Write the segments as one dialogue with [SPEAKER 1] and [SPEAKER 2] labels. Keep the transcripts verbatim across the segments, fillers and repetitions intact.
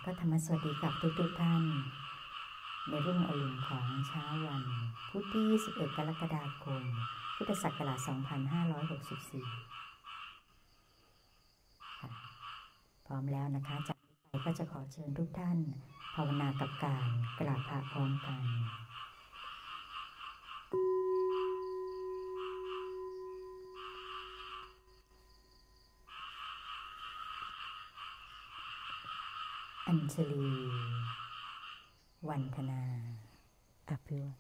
[SPEAKER 1] ระธรรมสวัสดีกับทุกทุกท่านในรุ่งอรุณของเช้าวันพุธที่ยี่สิบเอ็ดกรกฎาคมพุทธศักราชสองพันห้าร้อยหกสิบสี่พร้อมแล้วนะคะจากนี้ไปก็จะขอเชิญทุกท่านภาวนากับการกราบพระพร้อมกันอัญชลีวันธนาอภิว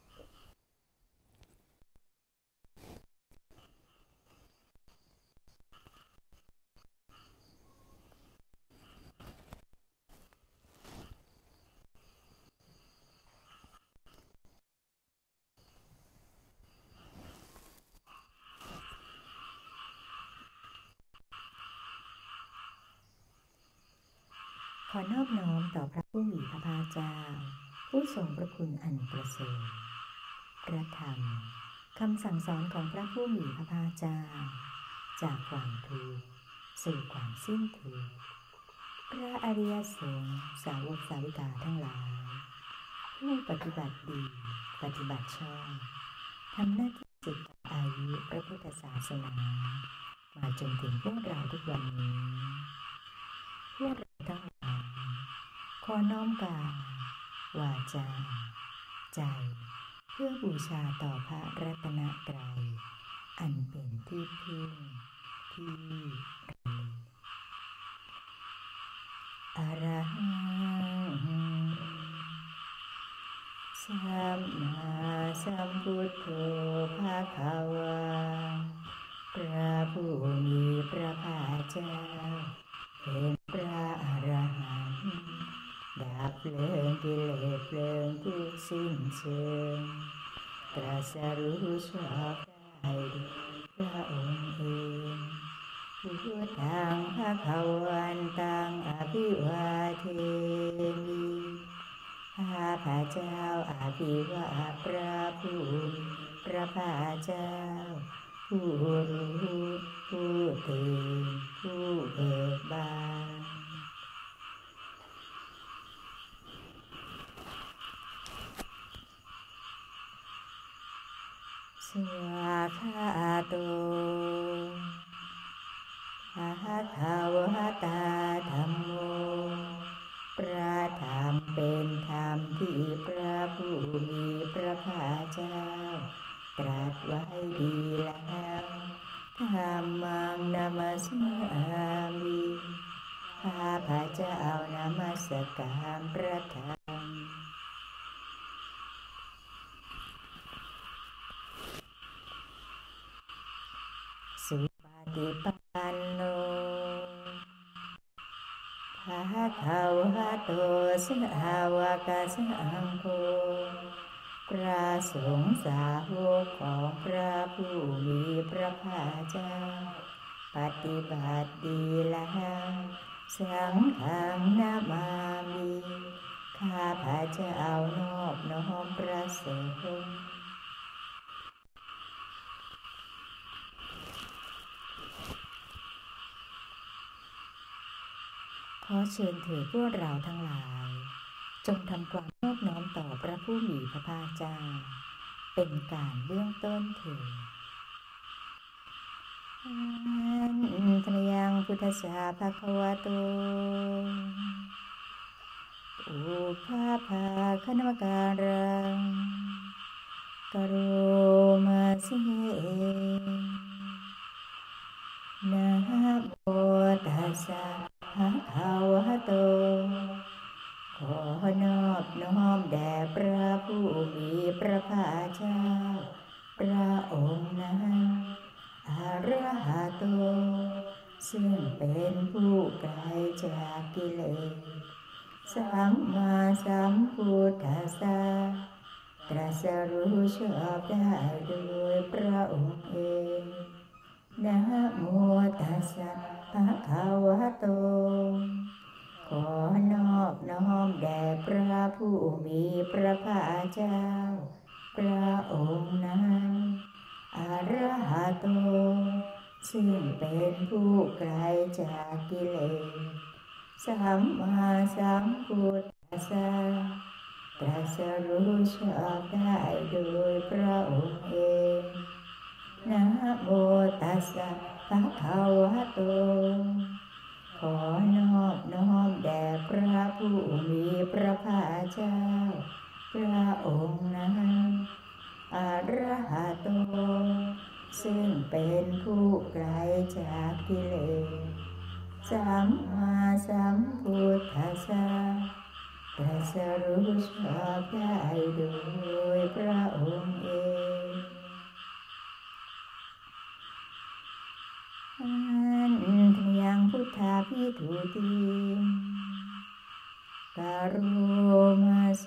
[SPEAKER 1] ขอนอบน้อมต่อพระผู้มีพระภาคเจ้าผู้ทรงพระคุณอันประเสริฐพระธรรมคำสั่งสอนของพระผู้มีพระภาคเจ้าจากความทุกข์สู่ความสิ้นทุกข์พระอริยสงฆ์สาวกสาวิกาทั้งหลายผู้ปฏิบัติดีปฏิบัติชอบทำหน้าที่สืบต่ออายุพระพุทธศาสนามาจนถึงพวกเราทุกวันนี้พวกเราทั้งหลายขอน้อมกายวาจาใจเพื่อบูชาต่อพระรัตนตรัยอันเป็นที่พึ่งที่ระลึกอะระหังสัมมาสัมพุทโธภะคะวาพระผู้มีพระภาคเจ้าเป็นพระอรหันต์ดับเพลิงกิเลสเพลิงทุกข์สิ้นเชิงตรัสรู้ชอบได้ด้วยพระองค์เองพุทธังภคะวันตังอภิวาเทมิข้าพระเจ้าอภิวาทพระผู้มีพระภาคเจ้าผู้รู้ผู้ตื่นผู้เบิกบานสวากขาโตภะคะวะตาธัมโมพระธรรมเป็นธรรมที่พระผู้มีพระภาคเจ้าตรัสไว้ดีแล้วธัมมังนามัสสามิข้าพระเจ้านมัสการพระธรรมสุปฏิปันโนภะคะวะโตสาวกสังโฆพระสงฆ์สาวกของพระผู้มีพระภาคเจ้าปฏิบัติดีแล้วสังฆังนามามิข้าพระเจ้านอบน้อมพระสงฆ์ขอเชิญเถิดพวกเราทั้งหลายจงทำความนอบน้อมต่อพระผู้มีพระภาคเจ้าเป็นการเบื้องต้นเถิดอันตรยังพุทธัสสะภะคะวะโตอุปาภาคณมการังกโรมาสินะโมตัสสะภะคะวะโตขอนอบน้อมแด่พระผู้มีพระภาคเจ้าพระองค์นั้นอรหัตโตซึ่งเป็นผู้ไกลจากกิเลสสัมมาสัมพุทธัสสะตรัสรู้ชอบได้โดยพระองค์เองนะโมตัสสะภะคะวะโตขอนอบน้อมแด่พระผู้มีพระภาคเจ้าพระองค์นั้นอรหัตโตซึ่งเป็นผู้ไกลจากกิเลสสัมมาสัมพุทธัสสะตรัสรู้ชอบได้โดยพระองค์เองนะโมตัสสะภะคะวะโตขอนอบน้อมแด่พระผู้มีพระภาคเจ้าพระองค์นั้นอรหัตโตซึ่งเป็นผู้ไกลจากกิเลสสัมมาสัมพุทธัสสะตรัสรู้ชอบได้โดยพระองค์เองอันทยังพุทธาภิทุติกโรมาเส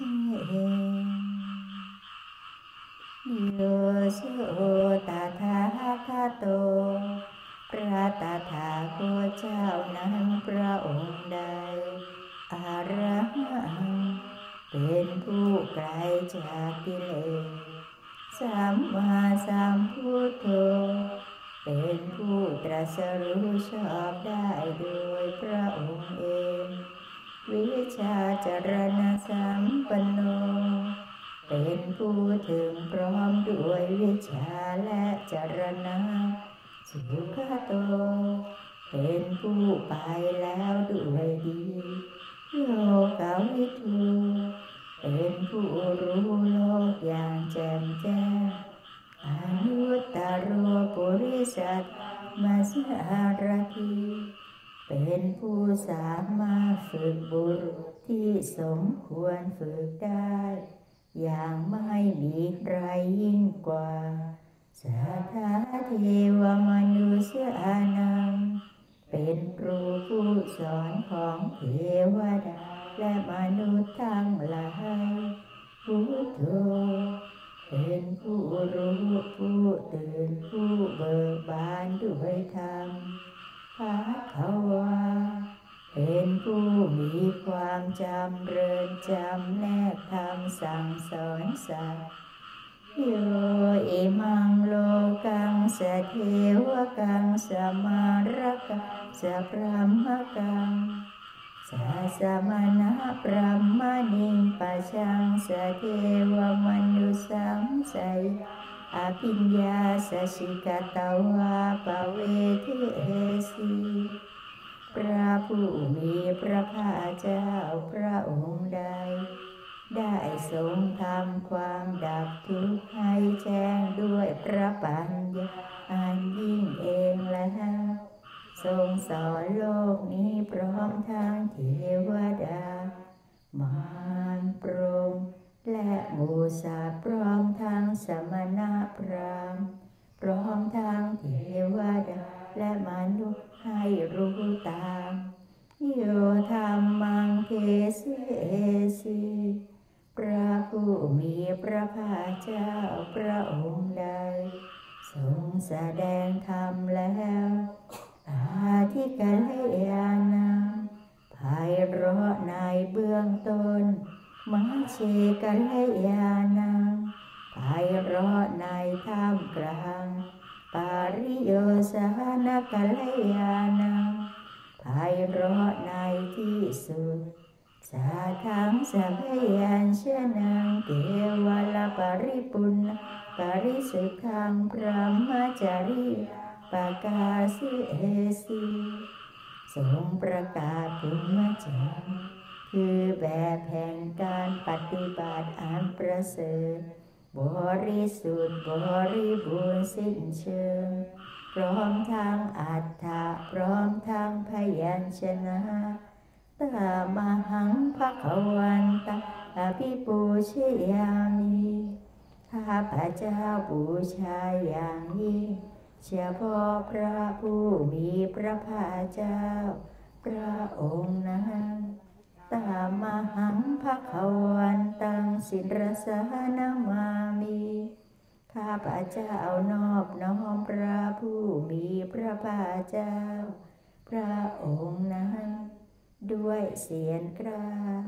[SPEAKER 1] โยโสตถาคโตพระตถาคตเจ้านั้นพระองค์ใดอรหันต์เป็นผู้ไกลจากกิเลสสัมมาสัมพุทโธเป็นผู้ตรัสรู้ชอบได้โดยพระองค์เองวิชาจรณะสัมปันโนเป็นผู้ถึงพร้อมด้วยวิชาและจรณะสุขโตเป็นผู้ไปแล้วด้วยดีโลกวิทูเป็นผู้รู้โลกอย่างแจ่มแจ้งอนุตตรปุริสัตมาสารถีเป็นผู้สามารถฝึกบุรุษที่สมควรฝึกได้อย่างไม่มีใครยิ่งกว่าสัทธาเทวมนุษย์อานังเป็นครูผู้สอนของเทวดาและมนุษย์ทั้งหลายพุทโธเป็นผู้รู้ผู้ตื่นผู้เบิกบานด้วยธรรมภควาเป็นผู้มีความจำเริญจำแนกธรรมสั่งสอนสัตว์โยอิมังโลกังสเทวกังสมารกังสพรหมกังสัสมณะพรหมณิงปัจฉังสเทวมนุสังไสอภิญญาสชิกตวาปเวทิเอสีพระผู้มีพระภาคเจ้าพระองค์ใดได้ทรงทำความดับทุกข์ให้แจ้งด้วยพระปัญญาอันยิ่งเองแล้วทรงสอนโลกนี้พร้อมทั้งเทวดามารพรหมและหมู่สัตว์พร้อมทั้งสมณพราหมณ์พร้อมทั้งเทวดาและมนุษย์ให้รู้ตามโยธรรมังเทเสสีพระผู้มีพระภาคเจ้าพระองค์ใดทรงแสดงธรรมแล้วอาทิกัลยาณังไพเราะในเบื้องต้นมัชฌิกัลยาณังไพเราะในท่ามกลางปาริโยสานกัลยาณังไพเราะในที่สุดสาทังสัพยัญชนะเกวลปริปุณณปริสุทธังพระมจาริปกาสิเอสีทรงประกาศภูมิจรรย์คือแบบแห่งการปฏิบัติอันประเสริฐบริสุทธิ์บริบูรณ์สิ้นเชิงพร้อมทั้งอัตถะพร้อมทั้งพยัญชนะตามหังภวันตังอภิปูชยามิข้าพเจ้าบูชาอย่างยิ่งเฉพาะพระผู้มีพระภาคเจ้าพระองค์นั้นตามหังภวันตังสิรสานามามิข้าพเจ้านอบน้อมพระผู้มีพระภาคเจ้าพระองค์นั้นด้วยเสียงกล้าว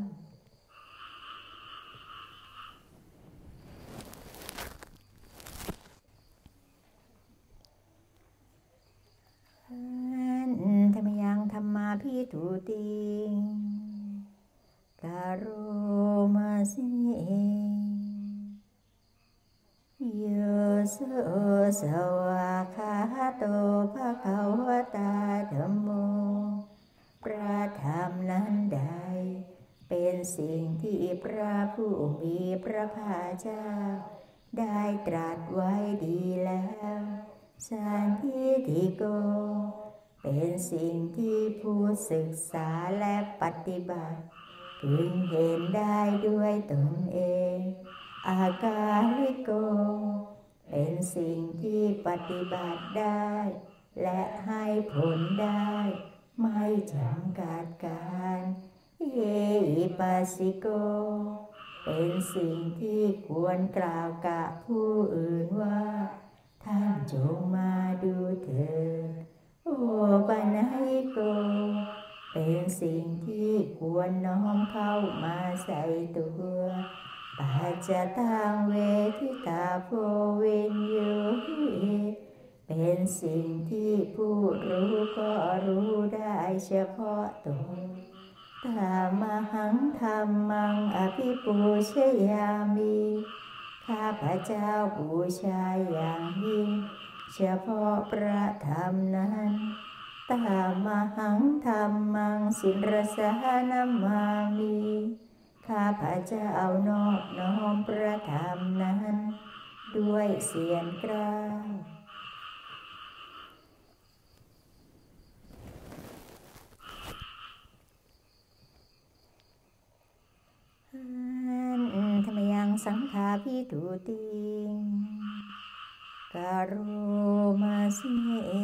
[SPEAKER 1] ธรรมยังธรรมาภิทุติมาสิโยโสสวากขาโตภะคะวตาธัมโมพระธรรมนั้นใดเป็นสิ่งที่พระผู้มีพระภาคเจ้าได้ตรัสไว้ดีแล้วสันทิฏฐิโกเป็นสิ่งที่ผู้ศึกษาและปฏิบัติพึงเห็นได้ด้วยตนเองอากาลิโกเป็นสิ่งที่ปฏิบัติได้และให้ผลได้ไม่จำกัดการเยอิปัสสิโกเป็นสิ่งที่ควรกล่าวกับผู้อื่นว่าท่านจงมาดูเถิดโอปัญญิโกเป็นสิ่งที่ควรน้อมเข้ามาใส่ตัวปัจจตังเวทิตาโพวินยูหิเป็นสิ่งที่ผู้รู้ก็รู้ได้เฉพาะตนตามหังธรรมังอภิปูชยามิข้าพเจ้าบูชาอย่างยิ่งเฉพาะพระธรรมนั้นตามหังธรรมังสิรสานามามิข้าพเจ้านอบน้อมพระธรรมนั้นด้วยเสียงกล้าวธรรมยังสังฆาภิทุติงการุมาสิ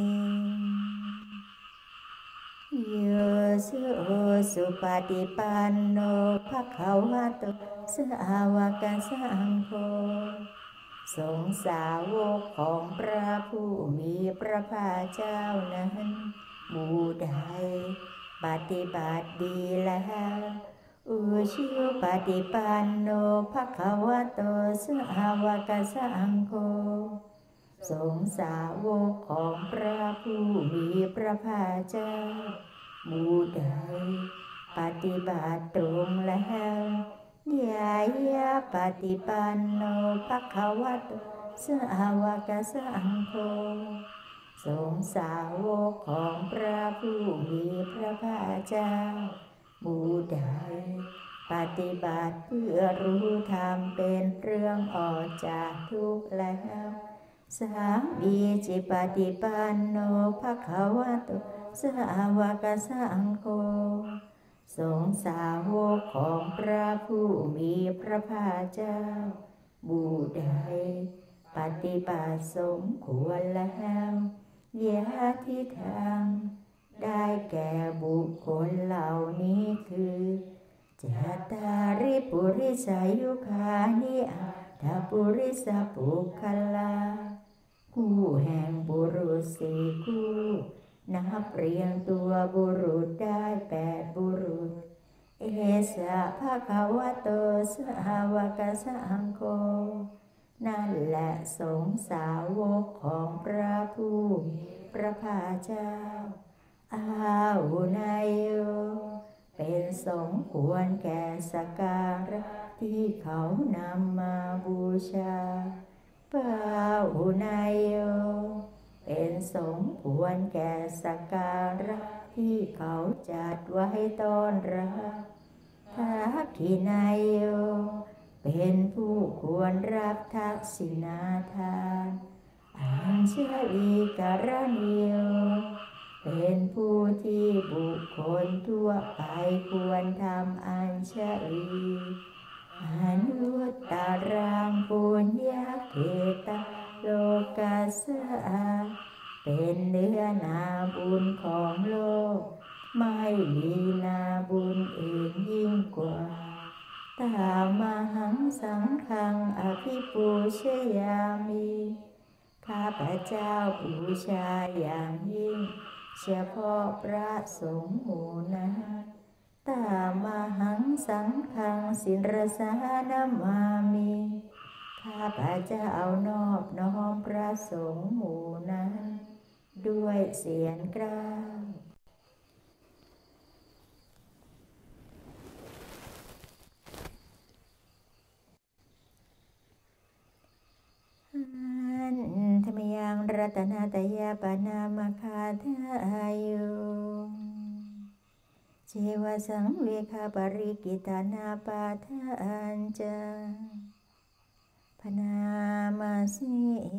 [SPEAKER 1] โยโสสุปฏิปันโนภะคะวะโตสาวกสังโฆสงฆ์สาวกของพระผู้มีพระภาคเจ้านั้นหมู่ใดปฏิบัติดีแล้วอุชุปฏิปันโนภะคะวะโตสาวกสังโฆสงฆ์สาวกของพระผู้มีพระภาคเจ้าหมู่ใดปฏิบัติตรงแล้วยายาปฏิปันโนภะคะวะโตสาวกสังโฆสงฆ์สาวกของพระผู้มีพระภาคเจ้าหมู่ใดปฏิบัติเพื่อรู้ธรรมเป็นเรื่องออกจากทุกข์แล้วสามีจิปฏิปันโนภะคะวะโตสาวกสังโฆสงฆ์สาวกของพระผู้มีพระภาคเจ้าหมู่ใดปฏิบัติสมควรแล้วยะทิทางได้แก่บุคคลเหล่านี้คือจัตตาริปุริสายุคานิอัตถปุริสปุคคลาคู่แห่งบุรุษสี่คู่นับเรียงตัวบุรุษได้แปดบุรุษเอสะภะคะวะโตสาวกสังโฆนั่นแหละสงฆ์สาวกของพระผู้พระภาคเจ้าอาหุนายโยเป็นสมควรแก่สักการะที่เขานำมาบูชาปาหุนายโยเป็นสมควรแก่สักการะที่เขาจัดไว้ต้อนรับทักขินายโยเป็นผู้ควรรับทักษิณาทานอัญชลีการณิโยเป็นผู้ที่บุคคลทั่วไปควรทำอัญชลีอนุตตรังปุญญเขตโลกัสสะเป็นเนื้อนาบุญของโลกไม่มีนาบุญอื่นยิ่งกว่าตามหังสังฆังอภิปูชยามิข้าพเจ้าบูชาอย่างยิ่งเฉพาะพระสงฆ์หมู่นั้นตามหังสังฆังสิรสานามามิข้าพเจ้านอบน้อมพระสงฆ์หมู่นั้นด้วยเสียงกล้าวรัตนาตยาปนามคาทายุเจวสังเวคาปริกิตานาปาทานจาพนามาสิ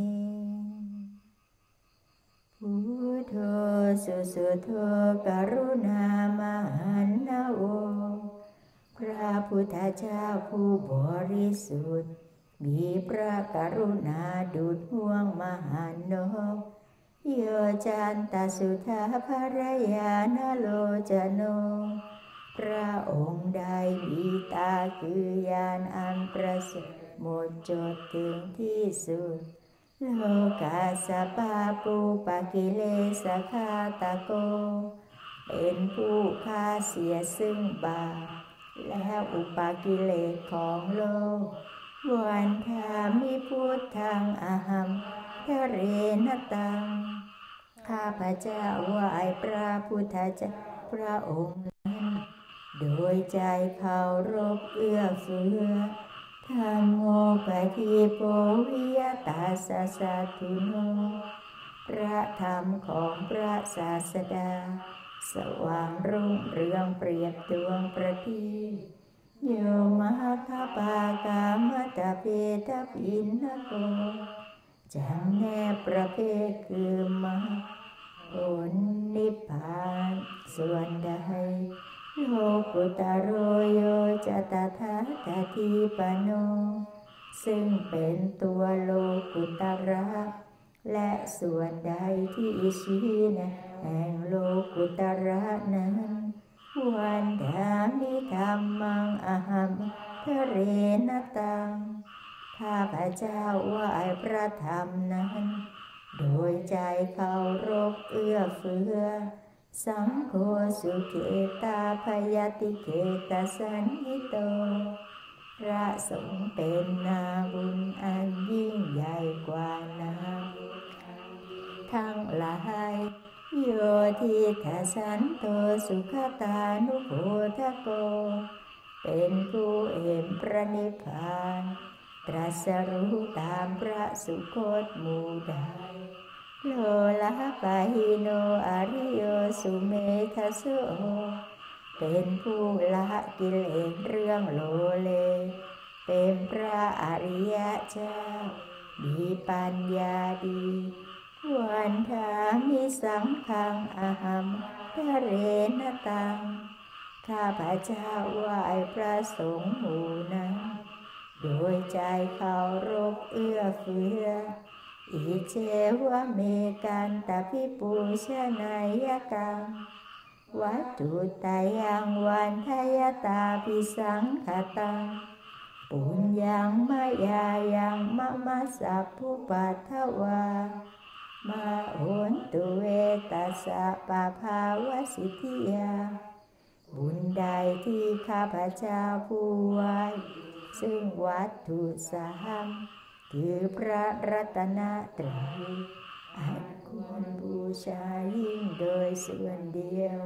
[SPEAKER 1] พุทโธสุสุโธกรุณามหันนาโอพระพุทธเจ้าผู้บริสุทธิ์มีพระกรุณาดุจห่วงมหันนกโยจันตสุธาภรยานโลจโนพระองค์ใดมีตาคือยานอันประเสริฐหมดจดถึงที่สุดโลกาสปาปูปกิเลสคาตโกเป็นผู้ฆ่าเสียซึ่งบาปและอุปกิเลสของโลกวันธามิพุทธังอหัมทะเรนตังข้าพเจ้าไหว้พระพุทธเจ้าพระองค์นั้นโดยใจเคารพเอื้อเฟื้อธัมโมปฏิโปวิยตาสสะทุโนพระธรรมของพระศาสดาสว่างรุ่งเรืองเปรียบดวงประทีปโยมหคปากามตะเพทปินนโกจำแนกประเภทคือมรรคผลนิพพานส่วนใดโลกุตโรโยจตถาคติปโนซึ่งเป็นตัวโลกุตระและส่วนใดที่ชี้แนะแห่งโลกุตระนั้นวันดามิธรรมังอหัมทะเรนตังข้าพเจ้าไหว้พระธรรมนั้นโดยใจเคารพเอื้อเฟื้อสังโฆสุเขตาพยติเขตสันนิโตพระสงฆ์เป็นนาบุญอันยิ่งใหญ่กว่านาบุญทั้งหลายโยทิทัสสันโตสุขตานุโพธโกเป็นผู้เห็นพระนิพพานตรัสรู้ตามพระสุคตหมู่ใดโลละปะหิโนอริโยสุเมทัสโสเป็นผู้ละกิเลสเรื่องโลเลเป็นพระอริยเจ้ามีปัญญาดีวันธามิสังฆังอหัมทะเรนตังข้าพเจ้าไหว้พระสงฆ์หมู่นั้นโดยใจเคารพเอื้อเฟื้ออิเจวะเมกันตพิปูชนายกังวัตถุตายังวันทยตาภิสังขตังปุญญังมายายังมะมะสัพพุปัทถวามาโอนตุเวตัสสะปะภาวสิทธิยาบุญใดที่ข้าพเจ้าผู้ไหว้ซึ่งวัตถุสามคือพระรัตนตรัยอันควรบูชายิ่งโดยส่วนเดียว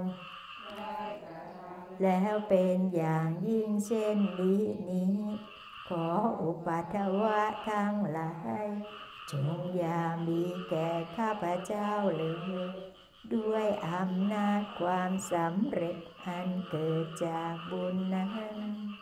[SPEAKER 1] แล้วเป็นอย่างยิ่งเช่นนี้นี้ขออุปัฏฐวะทั้งหลายจงอย่ามีแก่ข้าพเจ้าเลยด้วยอำนาจความสำเร็จอันเกิดจากบุญนั้น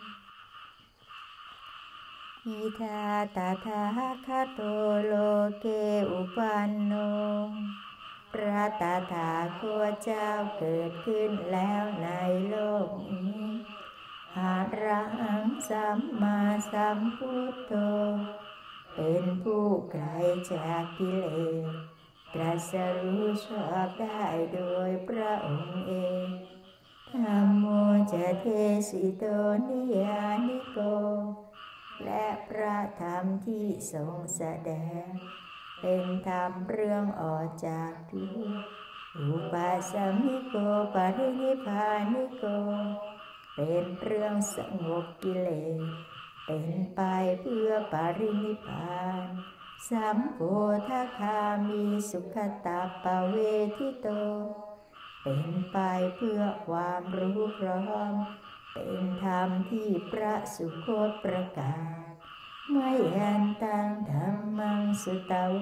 [SPEAKER 1] อิทาตถาคโตโลเกอุปันโนพระตถาคตเจ้าเกิดขึ้นแล้วในโลกนี้อะระหังสัมมาสัมพุทโธเป็นผู้ไกลจากกิเลสตรัสรู้ชอบได้โดยพระองค์เองธัมโมจะเทสิโตนิยานิโกและพระธรรมที่ทรงแสดงเป็นธรรมเรื่องออกจากทุกข์อุปาสมิโกปรินิพพานิโกเป็นเรื่องสงบกิเลสเป็นไปเพื่อปรินิพพานสัมโพธคามีสุขตาปเวทิโตเป็นไปเพื่อความรู้พร้อมเป็นธรรมที่พระสุคตประกาศไม่ยันตังธัมมังสุตว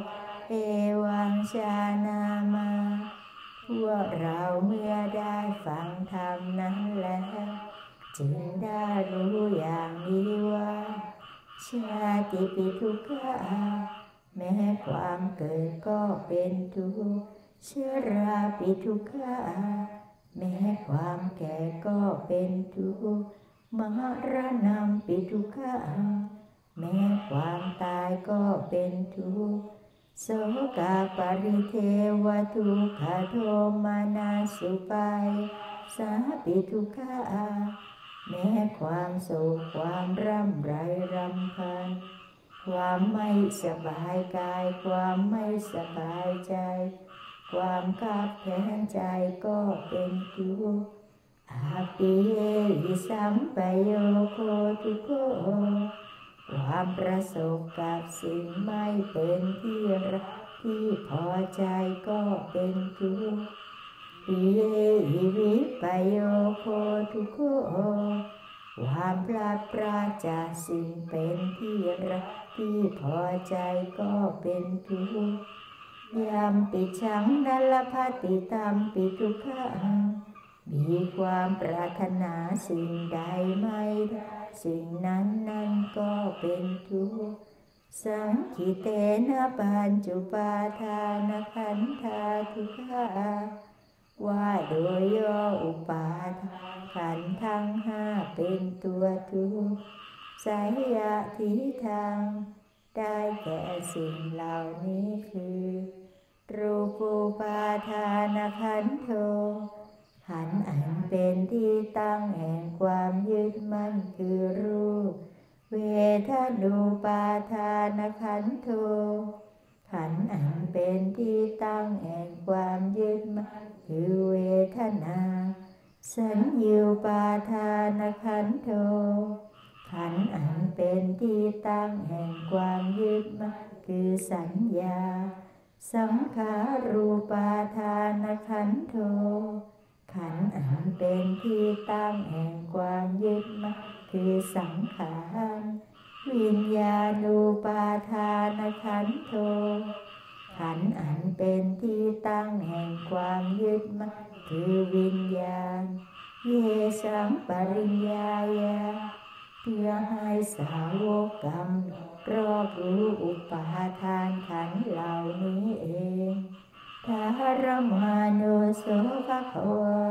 [SPEAKER 1] เอวังชานามาพวกเราเมื่อได้ฟังธรรมนั้นแล้วจึงได้รู้อย่างนี้ว่าชาติปิทุกขาแม้ความเกิดก็เป็นทุกข์ชราปิทุกขาแม้ความแก่ก็เป็นทุกข์มรณะปิทุกขาแม้ความตายก็เป็นทุกข์โสกาปริเทวทุกขโทมานาสุปายสาปิทุกขาแม้ความโศกความร่ำไรรำพันความไม่สบายกายความไม่สบายใจความคับแค้นใจก็เป็นทุกข์อาปิเยหิสัมปโยโคทุกโขความประสบกับสิ่งไม่เป็นที่รักที่พอใจก็เป็นทุกข์ปิเยหิวิปโยโคทุกโขความพลาดพลาดจากสิ่งเป็นที่รักที่พอใจก็เป็นทุกข์ยามปิชังนัลภติตามปิทุกขังมีความปรารถนาสิ่งใดไม่ได้สิ่งนั้นนั้นก็เป็นทุกข์สังคิเตนะปัญจุปาทานขันธาทุกขาว่าโดยย่ออุปาทานขันธ์ทั้งห้าเป็นตัวทุกข์สายะทิทางได้แก่สิ่งเหล่านี้คือรูปูปาทานขันโธขันธ์อันเป็นที่ตั้งแห่งความยึดมั่นคือรูปเวทนูปาทานขันโธขันธ์อันเป็นที่ตั้งแห่งความยึดมั่นคือเวทนาสัญญูปาทานขันโธขันธ์อันเป็นที่ตั้งแห่งความยึดมั่นคือสัญญาสังขารูปาทานขันโธขันธ์อันเป็นที่ตั้งแห่งความยึดมั่นคือสังขารวิญญาณูปาทานขันโธขันธ์อันเป็นที่ตั้งแห่งความยึดมั่นคือวิญญาณเยสังปริญญายาเพื่อให้สาวกกรรมรอบรู้อุปาทานขันธ์เหล่านี้เองทารมานุโสภควา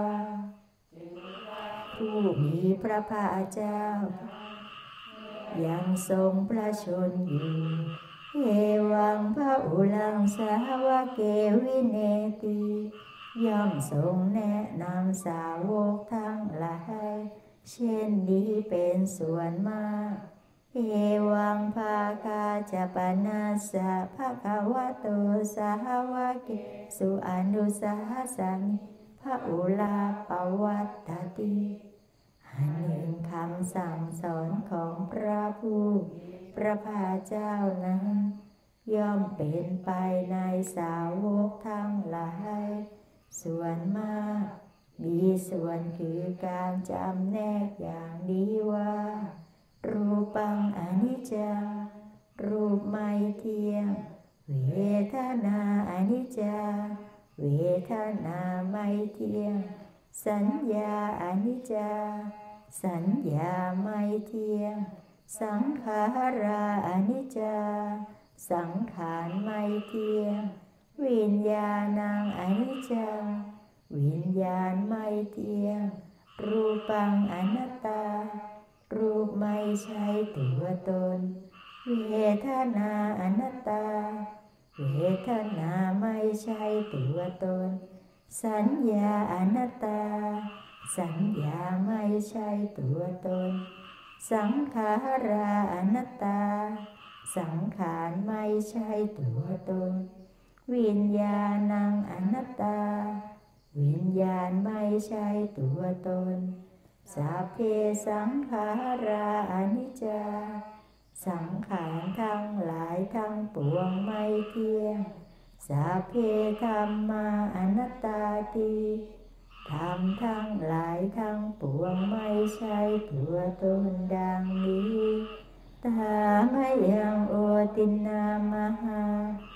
[SPEAKER 1] ผู้มีพระภาคเจ้ายังทรงพระชนอยู่เอวังพระอุลังสาวะเกวิเนติย่อมทรงแนะนำสาวกทั้งหลายเช่นนี้เป็นส่วนมากเอวังภาคาจะปนาสะภะคะวะโตสาวะเกสุอนุสาสามิพระอุลาปวัตติอันหนึ่งคำสั่งสอนของพระผู้พระภาคเจ้านั้นย่อมเป็นไปในสาวกทั้งหลายส่วนมากมีส่วนคือการจำแนกอย่างนี้ว่ารูปังอนิจจังรูปไม่เที่ยงเวทนาอนิจจังเวทนาไม่เที่ยงสัญญาอนิจจังสัญญาไม่เที่ยงสังขาราอนิจจังสังขารไม่เที่ยงวิญญาณังอนิจจังวิญญาณไม่เที่ยงรูปังอนัตตารูปไม่ใช่ตัวตนเวทนาอนัตตาเวทนาไม่ใช่ตัวตนสัญญาอนัตตาสัญญาไม่ใช่ตัวตนสังขาราอนัตตาสังขารไม่ใช่ตัวตนวิญญาณังอนัตตาวิญญาณไม่ใช่ตัวตนสัพเพสังขาราอนิจจาสังขารทั้งหลายทั้งปวงไม่เที่ยงสัพเพธัมมาอนัตตาติธรรมทั้งหลายทั้งปวงไม่ใช่ตัวตนดังนี้ตามยังโอตินามหาพ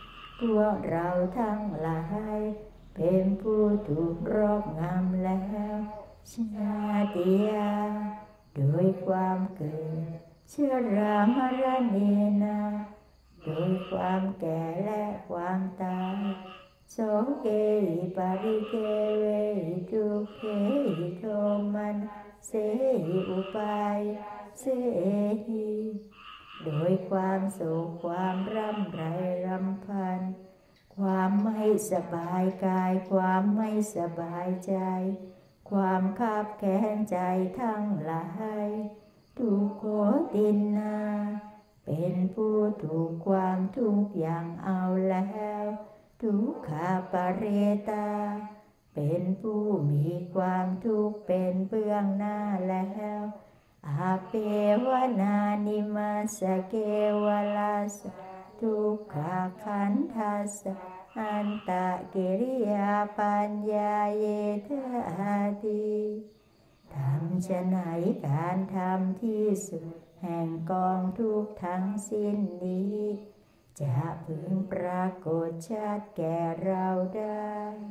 [SPEAKER 1] วกเราทั้งหลายเป็นผู้ถูกรอบงำแล้วชาติยาโดยความเกิดชรามรณะนาโดยความแก่และความตายโสเกหิปาริเทเวหิทุกเขหิโทมันเสหิอุปายเสหิโดยความโศกความร่ำไรรำพันความไม่สบายกายความไม่สบายใจความคับแค้นใจทั้งหลายทุกโขตินนาเป็นผู้ถูกความทุกข์อย่างเอาแล้วทุกขาปเรตาเป็นผู้มีความทุกข์เป็นเบื้องหน้าแล้วอาเปวนานิมาสเกวลาสทุกขาขันธัสสะอันตะกิริยาปัญญาเยทาติทำฉะไหนการทำที่สุดแห่งกองทุกข์ทั้งสิ้นนี้จะพึงปรากฏชัดแก่เราได้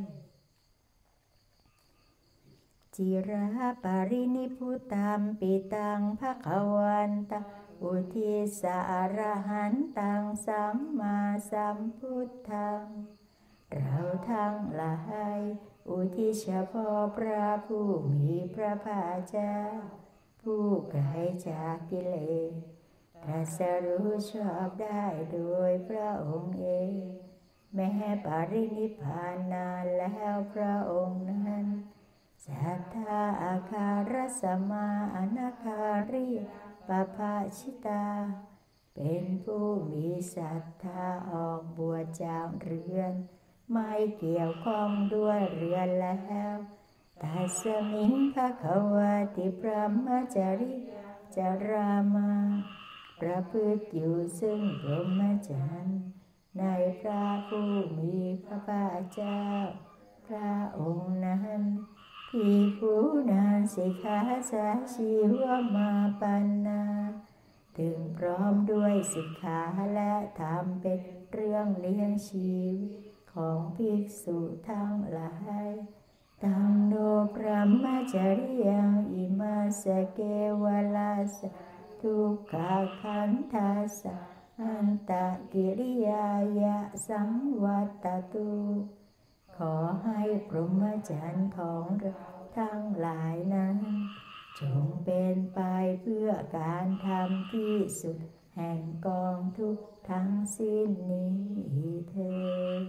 [SPEAKER 1] จิราปรินิพุตัมปิตังภคะวันตังอุทิสาอรหันตังสัมมาสัมพุทธังเราทั้งหลายอุทิศเฉพาะพระผู้มีพระภาคเจ้าผู้ไกลจากกิเลสตรัสรู้ชอบได้โดยพระองค์เองแม้ปรินิพพานนานแล้วพระองค์นั้นสัทธาอาคารสมาอนาคาริปภาชิตาเป็นผู้มีศรัทธาออกบวชจากเรือนไม่เกี่ยวข้องด้วยเรือนแล้วตัสมิงภควติพระมจริจารามาประพฤติอยู่ซึ่งพรหมจรรย์ในพระผู้มีพระภาคเจ้าพระองค์นั้นภิกขุนาสิกขาสาชีวมาปันนาถึงพร้อมด้วยสิกขาและธรรมเป็นเรื่องเลี้ยงชีวิตของภิกษุทั้งหลายตังโนพระมจริยังอิมาสเกวลาสทุกขาขันธัสสะอันตะกิริยายะสังวัตตุขอให้พรหมจรรย์ของเราทั้งหลายนั้นจงเป็นไปเพื่อการทำที่สุดแห่งกองทุกข์ทั้งสิ้นนี้เถิด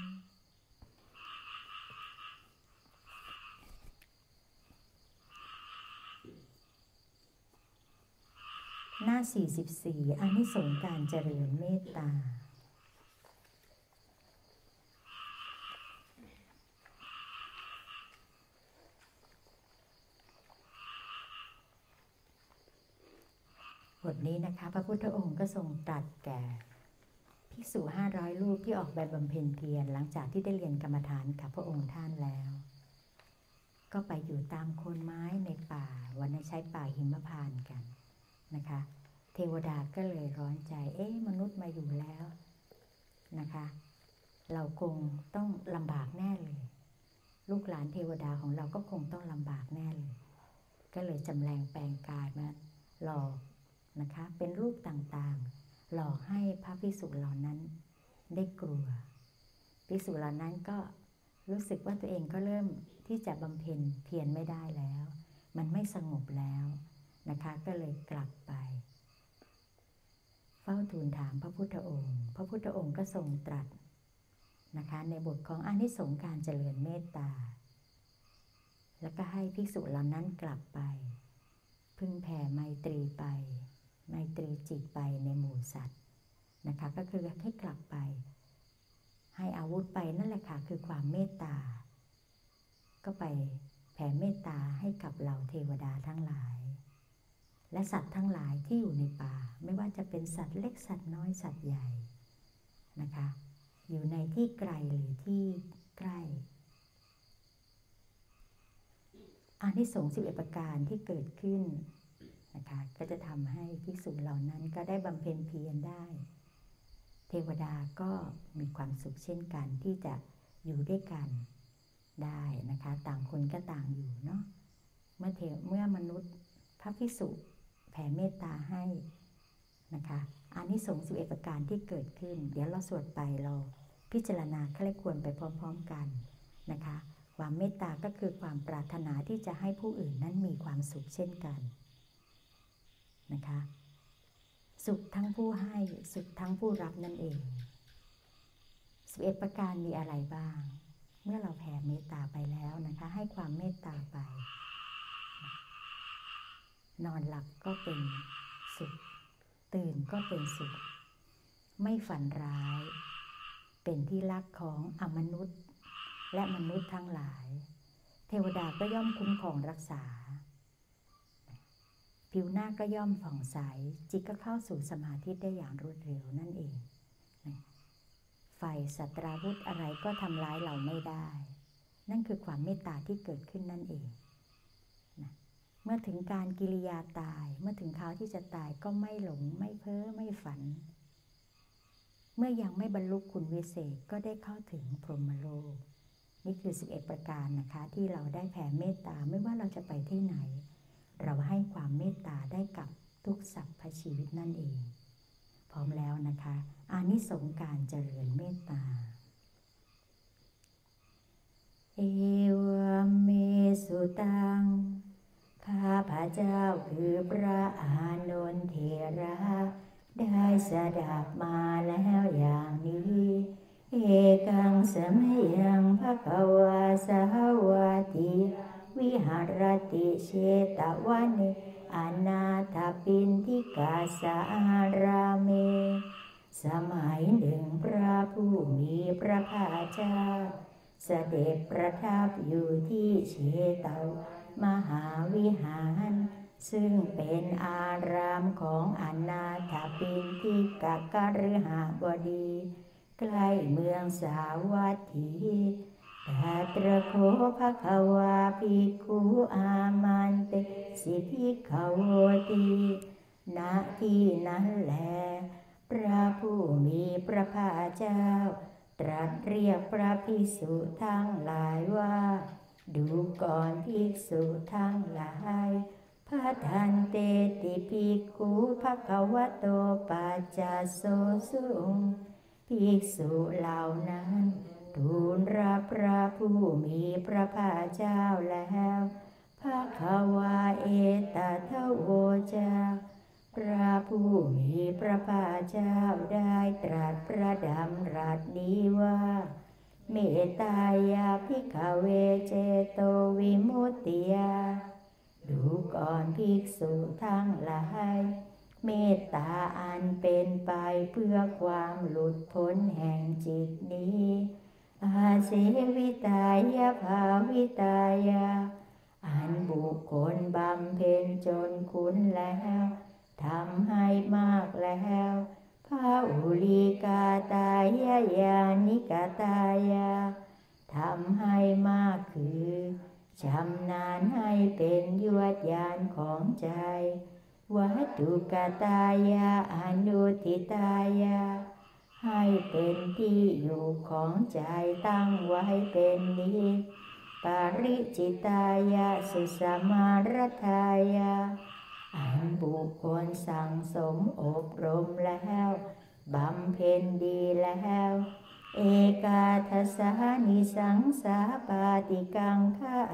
[SPEAKER 1] หน้าสี่สิบสี่อานิสงส์การเจริญเมตตาบทนี้นะคะพระพุทธองค์ก็ทรงตรัสแก่ภิกษุห้าร้อยรูปที่ออกไปบำเพ็ญเพียรหลังจากที่ได้เรียนกรรมฐานกับพระองค์ท่านแล้วก็ไปอยู่ตามโคนไม้ในป่าวันนั้นใช้ป่าหิมพานต์กันนะคะเทวดาก็เลยร้อนใจเอ๊ะมนุษย์มาอยู่แล้วนะคะเราคงต้องลำบากแน่เลยลูกหลานเทวดาของเราก็คงต้องลำบากแน่เลยก็เลยจำแรงแปลงกายมาหลอกนะคะเป็นรูปต่างๆหลอกให้พระภิกษุเหล่านั้นได้กลัวภิกษุเหล่านั้นก็รู้สึกว่าตัวเองก็เริ่มที่จะบำเพ็ญเพียรไม่ได้แล้วมันไม่สงบแล้วนะคะก็เลยกลับไปเฝ้าทูลถามพระพุทธองค์พระพุทธองค์ก็ทรงตรัสนะคะในบทของอานิสงส์การเจริญเมตตาแล้วก็ให้ภิกษุเหล่านั้นกลับไปพึงแผ่ไมตรีไปไมตรีจิตไปในหมู่สัตว์นะคะก็คือให้กลับไปให้อาวุธไปนั่นแหละค่ะคือความเมตตาก็ไปแผ่เมตตาให้กับเหล่าเทวดาทั้งหลายและสัตว์ทั้งหลายที่อยู่ในป่าไม่ว่าจะเป็นสัตว์เล็กสัตว์น้อยสัตว์ใหญ่นะคะอยู่ในที่ไกลหรือที่ใกล้อานิสงส์สิบเอ็ดประการที่เกิดขึ้นนะคะก็จะทำให้ภิกษุเหล่านั้นก็ได้บำเพ็ญเพียรได้เททวดาก็มีความสุขเช่นกันที่จะอยู่ด้วยกันได้นะคะต่างคนก็ต่างอยู่เนาะเมื่อเทเมื่อมนุษย์พระภิกษุแผ่เมตตาให้นะคะอานิสงส์สิบเอ็ดประการที่เกิดขึ้นเดี๋ยวเราสวดไปเราพิจารณาใคร่ควรไปพร้อมๆกันนะคะความเมตตาก็คือความปรารถนาที่จะให้ผู้อื่นนั้นมีความสุขเช่นกันนะคะสุขทั้งผู้ให้สุขทั้งผู้รับนั่นเองสิบเอ็ดประการมีอะไรบ้างเมื่อเราแผ่เมตตาไปแล้วนะคะให้ความเมตตาไปนอนหลับก็เป็นสุขตื่นก็เป็นสุขไม่ฝันร้ายเป็นที่รักของอมนุษย์และมนุษย์ทั้งหลายเทวดาก็ย่อมคุ้มครองรักษาผิวหน้าก็ย่อมผ่องใสจิตก็เข้าสู่สมาธิได้อย่างรวดเร็วนั่นเองไฟศัตราวุธอะไรก็ทำร้ายเราไม่ได้นั่นคือความเมตตาที่เกิดขึ้นนั่นเองนะเมื่อถึงการกิริยาตายเมื่อถึงคราวที่จะตายก็ไม่หลงไม่เพ้อไม่ฝันเมื่อยังไม่บรรลุคุณวิเศษก็ได้เข้าถึงพรหมโลกนี่คือสิบเอ็ดประการนะคะที่เราได้แผ่เมตตาไม่ว่าเราจะไปที่ไหนเราให้ความเมตตาได้กับทุกสรรพชีวิตนั่นเองพร้อมแล้วนะคะอานิสงส์การเจริญเมตตาเอวเมสุตังข้าพระเจ้าคือพระอานนท์เถระได้สดับมาแล้วอย่างนี้เอกังสมัยยังภควาสหวติวิหารติเชตวันเนอนาถปินทิกาสาราเมสมัยหนึ่งพระผู้มีพระภาคเจ้าเสด็จประทับอยู่ที่เชตมหาวิหารซึ่งเป็นอารามของอนาถปินทิกกฤหบดีใกล้เมืองสาวัตถีตัตระโคภควาภิกขุอามันเตสิภิกขโวติณที่นั้นแลพระผู้มีพระภาคเจ้าตรัสเรียกพระภิกษุทั้งหลายว่าดูก่อนภิกษุทั้งหลายพระทันเตติภิกขุภควโตปัจจโสสุงภิกษุเหล่านั้นทูลรับพระผู้มีพระภาคเจ้าแล้วภควาเอตทะโวจาพระผู้มีพระภาคเจ้าได้ตรัสพระดำรัสนี้ว่าเมตตายาภิกขเวเจโตวิมุตติยาดูก่อนภิกษุทั้งหลายเมตตาอันเป็นไปเพื่อความหลุดพ้นแห่งจิตนี้อาเสวิตายาภาวิตายาอันบุคคลบำเพ็ญจนคุ้นแล้วทำให้มากแล้วภาอุลิกาตายายานิกาตายาทำให้มากคือชำนาญให้เป็นยวดยานของใจวัตถุกตายาอนุทิตายาให้เป็นที่อยู่ของใจตั้งไว้เป็นนิจปาริจิตายาสุสมารัตายาอันบุคคลสั่งสมอบรมแล้วบำเพ็ญดีแล้วเอกาทัสสานิสังสาปาติกังฆา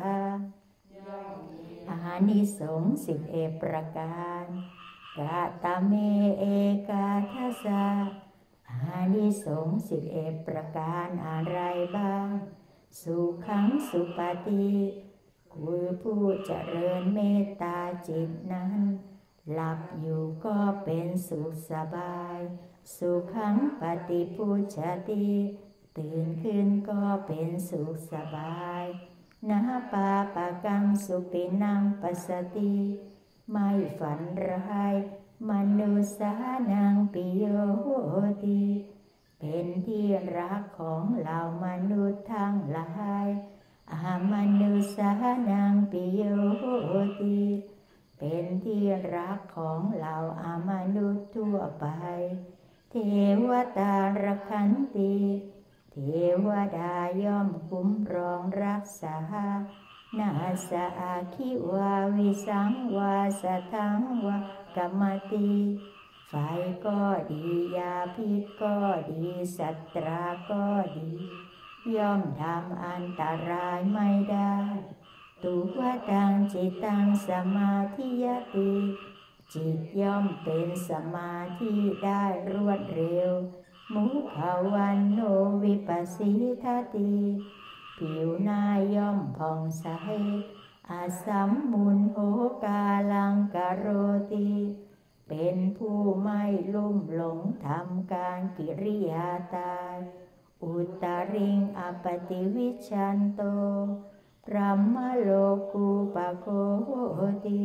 [SPEAKER 1] อานิสงส์สิบเอ็ดประการกาตเมเอกาทัสสะอานิสงส์สิบเอ็ดประการอะไรบ้างสุขังสุปฏิคือผู้เจริญเมตตาจิตนั้นหลับอยู่ก็เป็นสุขสบายสุขังปฏิปุจฉติตื่นขึ้นก็เป็นสุขสบายนะปาปะกังสุปินังปัสสติไม่ฝันร้ายมนุสานังปิโยโหติเป็นที่รักของเหล่ามนุษย์ทั้งหลายอามนุสานังปิโยโหติเป็นที่รักของเหล่าอามนุษย์ทั่วไปเทวตารักขันติเทวดาย่อมคุ้มครองรักษานาสะอาคิวาวิสังวาสทังวะกัมมติไฟก็ดียาพิษก็ดีสัตราก็ดีย่อมทำอันตรายไม่ได้ตุวตังจิตตังสมาธิยติจิตย่อมเป็นสมาธิได้รวดเร็วมุขวันโนวิปัสสิทติผิวหน้าย่อมผ่องใสอาสัมมุนโหกาลังกโรติเป็นผู้ไม่ลุ่มหลงทำการกิริยาตายอุตริงอปติวิชันโตพรัมมโลกุปโคติ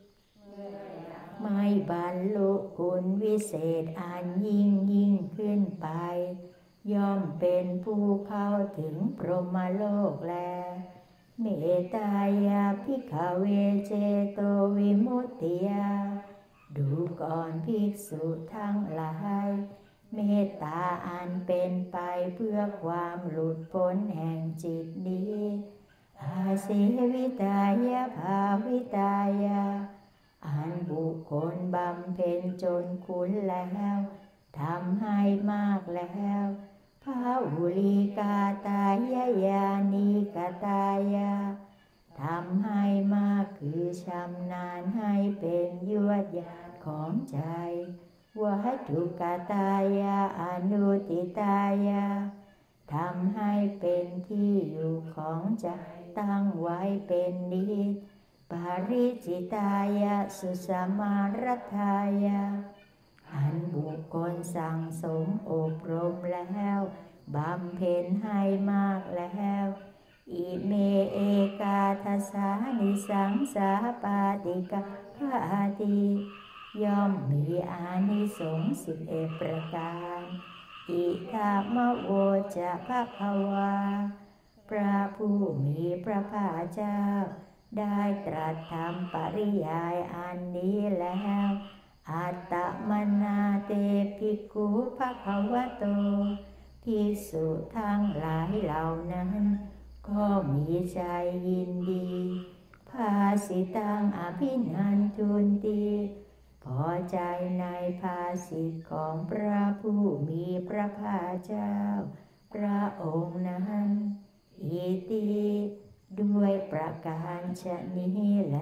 [SPEAKER 1] ไม่บรรลุคุณวิเศษอันยิ่งยิ่งขึ้นไปย่อมเป็นผู้เข้าถึงพรหมโลกแลเมตตายาภิกขเวเจโตวิมุตติยาดูก่อนภิกษุทั้งหลายเมตตาอันเป็นไปเพื่อความหลุดพ้นแห่งจิตนี้อาศิวิตายาภาวิตายาอันบุคคลบำเพ็ญจนคุ้นแล้วทำให้มากแล้วภาวุลิกาตายายานิกตายาทำให้มากคือชำนาญให้เป็นยวดยานของใจวัตถุกตายาอนุติตายาทำให้เป็นที่อยู่ของใจตั้งไว้เป็นนิจปาริจิตายาสุสมารัทายาอันบุคคลสั่งสมอบรมแล้วบำเพ็ญให้มากแล้วอิเมเอกาทัสสานิสังสาปาติกาภาติย่อมมีอานิสงส์สิบเอ็ดประการอิทามะโวจะภะคะวาพระผู้มีพระภาคเจ้าได้ตรัสธรรมปริยายอันนี้แล้วอัตตมนาเตภิกขุภคะวะโตภิกษุทั้งหลายเหล่านั้นก็มีใจยินดีภาสิตังอภินันทุนติพอใจในภาสิทธิของพระผู้มีพระภาคเจ้าพระองค์นั้นอิติด้วยประการฉะนี้แล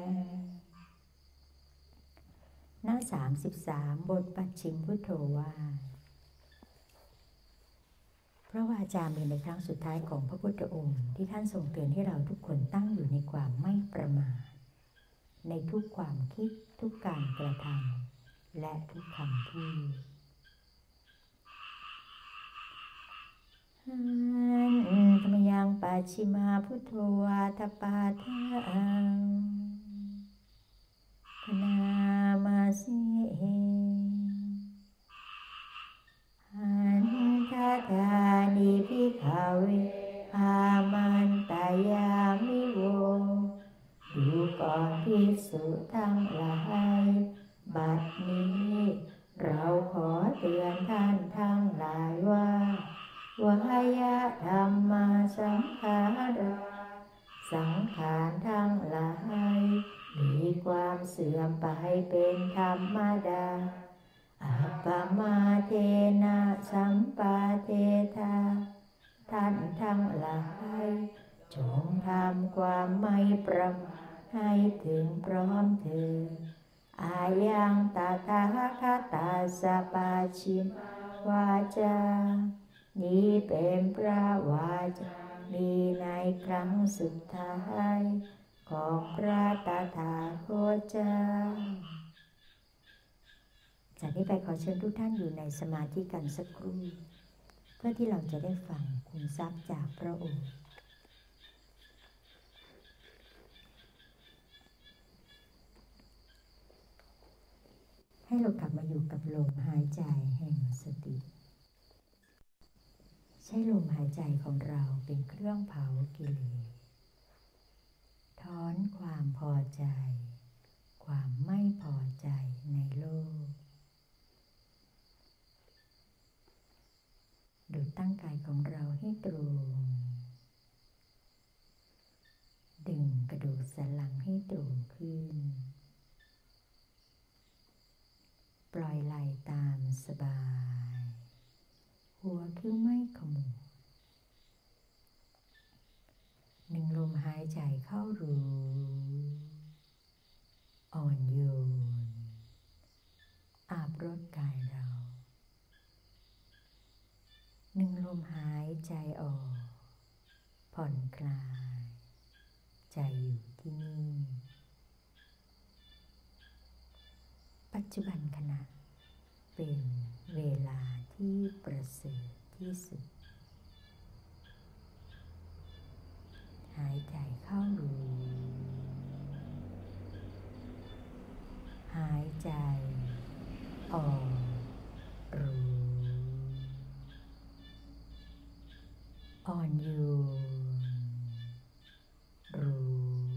[SPEAKER 1] หน้าสามสิบสามบทปัจฉิมพุทโธว่าพระวาจามีในครั้งสุดท้ายของพระพุทธองค์ที่ท่านทรงเตือนให้เราทุกคนตั้งอยู่ในความไม่ประมาทในทุกความคิดทุกการกระทำและทุกคำพูดธรรมยังปัจฉิมาพุทโธวาทปาทังพนามาสิหันทัตานิภิกขเวอามันตายามิโวดูก่อนภิกษุทั้งหลายบัดนี้เราขอเตือนท่านทั้งหลายว่าวายะธรรมสังขาราสังขารทั้งหลายมีความเสื่อมไปเป็นธรรมดาอัปปมาเทนะสัมปาเทธาท่านทั้งหลายจงทำความไม่ประมาทให้ถึงพร้อมเถิดอายังตถาคตาสปาชิมวาจานี้เป็นพระวาจามีในครั้งสุดท้ายของพระตถาคตเจ้าจากนี้ไปขอเชิญทุกท่านอยู่ในสมาธิกันสักครู่เพื่อที่เราจะได้ฟังคุณทรัพย์จากพระองค์ให้เรากลับมาอยู่กับลมหายใจแห่งสติใช้ลมหายใจของเราเป็นเครื่องเผากิเลสถอนความพอใจความไม่พอใจในโลกของเราให้ตรงดึงกระดูกสันหลังให้ตรงขึ้นปล่อยไหล่ตามสบายหัวคิ้วไม่ขมวดหนึ่งลมหายใจเข้ารู้อ่อนโยนอาบรดกายเราหนึ่งลมหายใจออกผ่อนคลายใจอยู่ที่นี่ปัจจุบันขณะเป็นเวลาที่ประเสริฐที่สุดหายใจเข้ารู้หายใจออกรู้อ่อนโยนรู้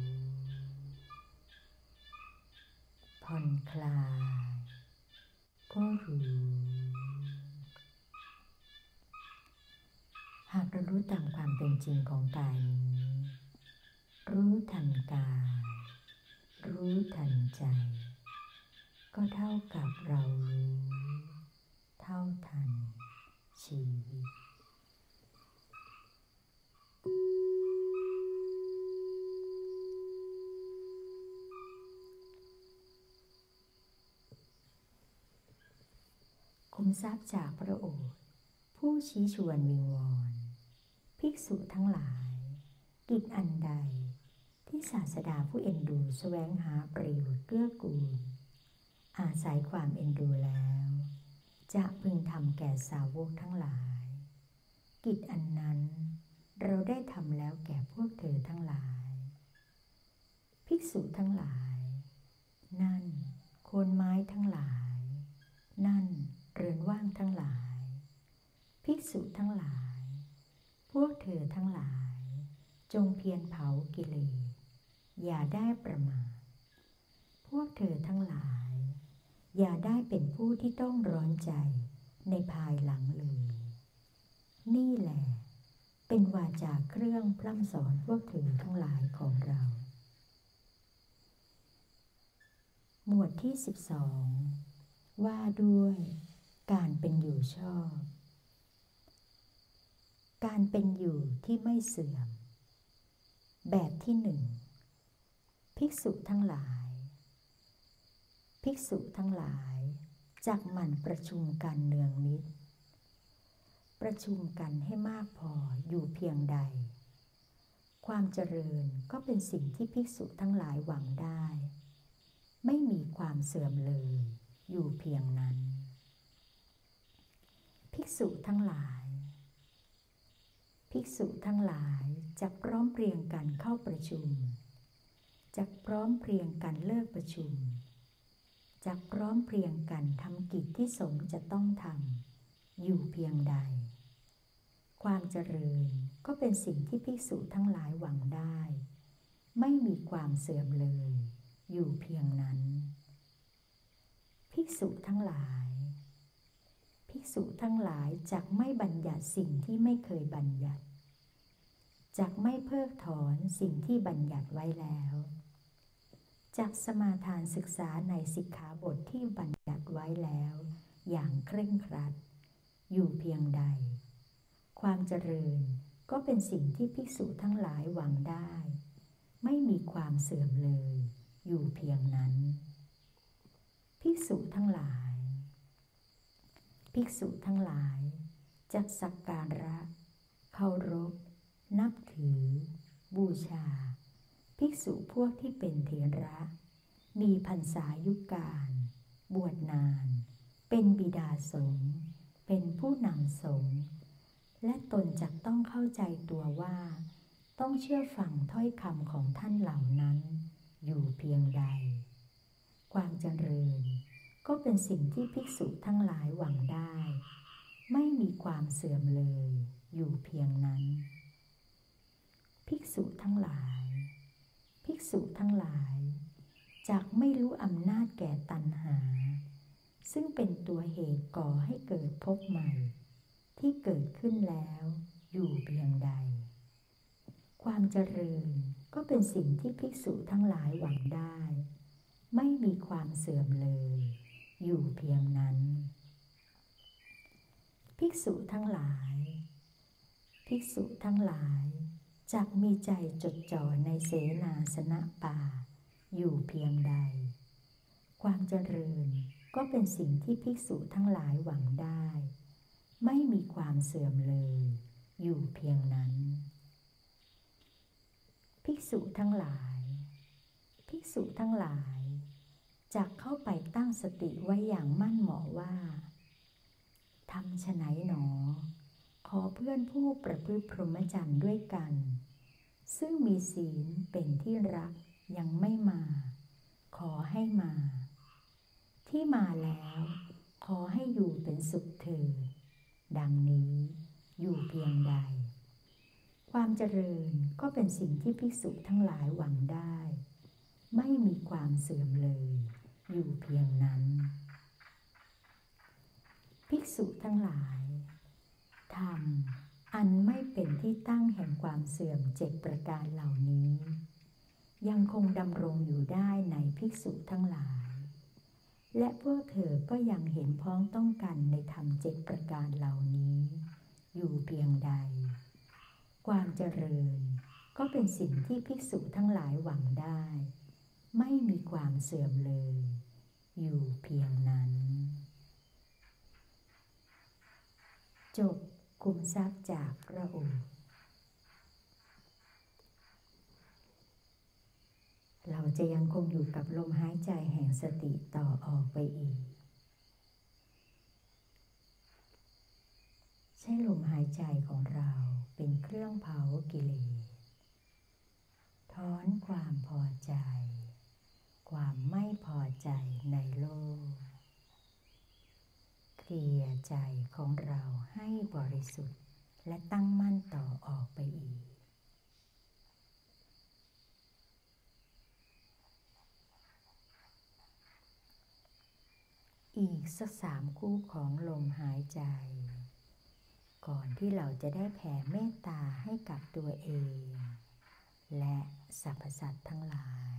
[SPEAKER 1] ผ่อนคลายก็รู้หากเรารู้ตามความเป็นจริงของกายนี้รู้ทันกายรู้ทันใจก็เท่ากับเรารู้เท่าทันชีวิตคุ้มทรัพย์จากพระโอษฐ์ผู้ชี้ชวนวิงวอนภิกษุทั้งหลายกิจอันใดที่ศาสดาผู้เอ็นดูแสวงหาประโยชน์เกื้อกูลอาศัยความเอ็นดูแล้วจะพึงทำแก่สาวกทั้งหลายกิจอันนั้นเราได้ทำแล้วแก่พวกเธอทั้งหลายภิกษุทั้งหลายนั่นโคนไม้ทั้งหลายนั่นเรือนว่างทั้งหลายภิกษุทั้งหลายพวกเธอทั้งหลายจงเพียรเผากิเลสอย่าได้ประมาทพวกเธอทั้งหลายอย่าได้เป็นผู้ที่ต้องร้อนใจในภายหลังเลยนี่แหละเป็นวาจาเครื่องพร่ำสอนพวกเธอทั้งหลายของเราหมวดที่สิบสองว่าด้วยการเป็นอยู่ชอบการเป็นอยู่ที่ไม่เสื่อมแบบที่หนึ่งภิกษุทั้งหลายภิกษุทั้งหลายจักหมั่นประชุมกันเนืองนิดประชุมกันให้มากพออยู่เพียงใดความเจริญก็เป็นสิ่งที่ภิกษุทั้งหลายหวังได้ไม่มีความเสื่อมเลยอยู่เพียงนั้นภิกษุทั้งหลายภิกษุทั้งหลายจักพร้อมเพรียงกันเข้าประชุมจักพร้อมเพรียงกันเลิกประชุมจักพร้อมเพรียงกันทำกิจที่สงฆ์จะต้องทำอยู่เพียงใดความเจริญก็เป็นสิ่งที่ภิกษุทั้งหลายหวังได้ไม่มีความเสื่อมเลยอยู่เพียงนั้นภิกษุทั้งหลายภิกษุทั้งหลายจักไม่บัญญัติสิ่งที่ไม่เคยบัญญัติจักไม่เพิกถอนสิ่งที่บัญญัติไว้แล้วจักสมาทานศึกษาในสิกขาบทที่บัญญัติไว้แล้วอย่างเคร่งครัดอยู่เพียงใดความเจริญก็เป็นสิ่งที่ภิกษุทั้งหลายหวังได้ไม่มีความเสื่อมเลยอยู่เพียงนั้นภิกษุทั้งหลายภิกษุทั้งหลายจักสักการะเคารพนับถือบูชาภิกษุพวกที่เป็นเถระมีพรรษายุการบวชนานเป็นบิดาสงฆ์เป็นผู้นำสงฆ์และตนจักต้องเข้าใจตัวว่าต้องเชื่อฟังถ้อยคำของท่านเหล่านั้นอยู่เพียงใดความเจริญก็เป็นสิ่งที่ภิกษุทั้งหลายหวังได้ไม่มีความเสื่อมเลยอยู่เพียงนั้นภิกษุทั้งหลายภิกษุทั้งหลายจักไม่รู้อำนาจแก่ตัณหาซึ่งเป็นตัวเหตุก่อให้เกิดภพใหม่ทที่เกิดขึ้นแล้วอยู่เพียงใดความเจริญก็เป็นสิ่งที่ภิกษุทั้งหลายหวังได้ไม่มีความเสื่อมเลยอยู่เพียงนั้นภิกษุทั้งหลายภิกษุทั้งหลายจักมีใจจดจ่อในเสนาสนะป่าอยู่เพียงใดความเจริญก็เป็นสิ่งที่ภิกษุทั้งหลายหวังได้ไม่มีความเสื่อมเลยอยู่เพียงนั้นภิกษุทั้งหลายภิกษุทั้งหลายจักเข้าไปตั้งสติไว้อย่างมั่นเหมาะว่าทำไฉนหนอขอเพื่อนผู้ประพฤติพรหมจรรย์ด้วยกันซึ่งมีศีลเป็นที่รักยังไม่มาขอให้มาที่มาแล้วขอให้อยู่เป็นสุขเถิดดังนี้อยู่เพียงใดความเจริญก็เป็นสิ่งที่ภิกษุทั้งหลายหวังได้ไม่มีความเสื่อมเลยอยู่เพียงนั้นภิกษุทั้งหลายธรรมอันไม่เป็นที่ตั้งแห่งความเสื่อมเจ็ดประการเหล่านี้ยังคงดำรงอยู่ได้ในภิกษุทั้งหลายและพวกเธอก็ยังเห็นพ้องต้องกันในธรรมเจ็ดประการเหล่านี้อยู่เพียงใดความเจริญก็เป็นสิ่งที่ภิกษุทั้งหลายหวังได้ไม่มีความเสื่อมเลยอยู่เพียงนั้นจบคุมทรัพย์จากพระโอษฐ์เราจะยังคงอยู่กับลมหายใจแห่งสติต่อออกไปอีกใช้ลมหายใจของเราเป็นเครื่องเผากิเลสถอนความพอใจความไม่พอใจในโลกเคลียร์ใจของเราให้บริสุทธิ์และตั้งมั่นต่อออกไปอีกอีกสักสามคู่ของลมหายใจก่อนที่เราจะได้แผ่เมตตาให้กับตัวเองและสรรพสัตว์ทั้งหลาย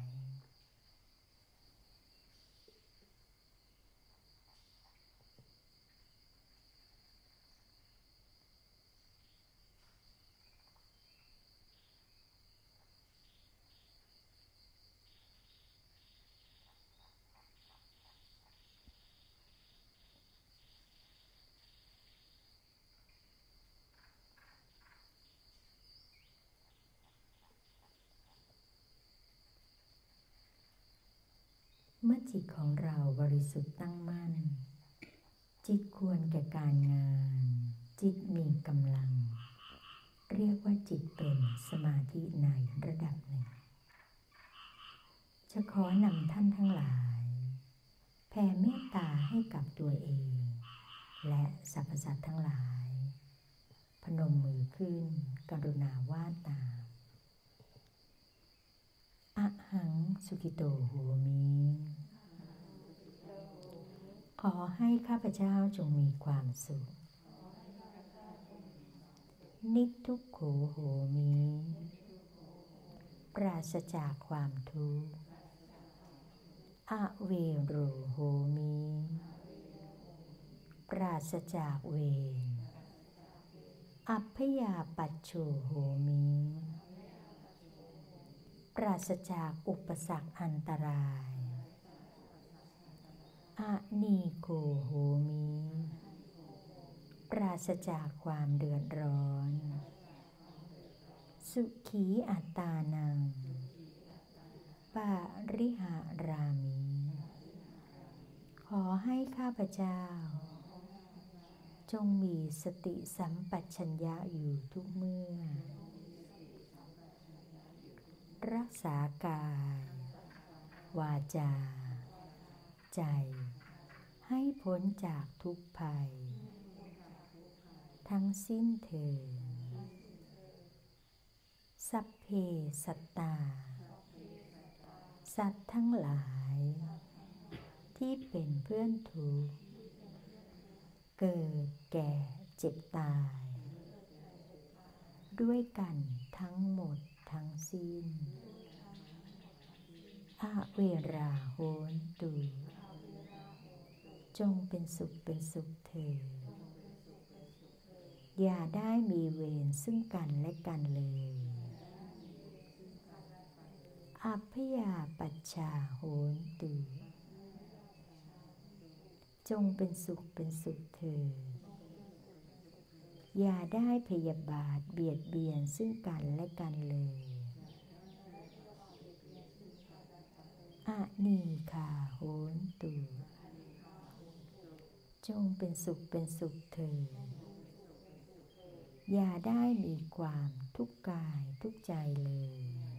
[SPEAKER 1] เมื่อจิตของเราบริสุทธิ์ตั้งมั่นจิตควรแก่การงานจิตมีกำลังเรียกว่าจิตเป็นสมาธิในระดับหนึ่งจะขอนำท่านทั้งหลายแผ่เมตตาให้กับตัวเองและสรรพสัตว์ทั้งหลายพนมมือขึ้นกรุณาว่าตามอะหังสุขิโตโหมิขอให้ข้าพเจ้าจงมีความสุขนิทุกโขโหมิปราศจากความทุกข์อเวโรโหมิปราศจากเวรอัพพยาปัชโชโหมิปราศจากอุปสรรคอันตรายอะนีโกโหมิปราศจากความเดือดร้อนสุขีอัตตานังปาริหารามิขอให้ข้าพเจ้าจงมีสติสัมปชัญญะอยู่ทุกเมื่อรักษากายวาจาใจให้พ้นจากทุกภัยทั้งสิ้นเถิดสัพเพสัตตาสัตว์ทั้งหลายที่เป็นเพื่อนทุกข์เกิดแก่เจ็บตายด้วยกันทั้งหมดทั้งสิ้นอเวราโหนตุจงเป็นสุขเป็นสุขเถิดอย่าได้มีเวรซึ่งกันและกันเลยอัพพยาปัชชาโหนตุจงเป็นสุขเป็นสุขเถิดอย่าได้พยาบาทเบียดเบียนซึ่งกันและกันเลยอนีฆาโหนตุจงเป็นสุขเป็นสุขเถิดอย่าได้มีความทุกข์กายทุกข์ใจเลย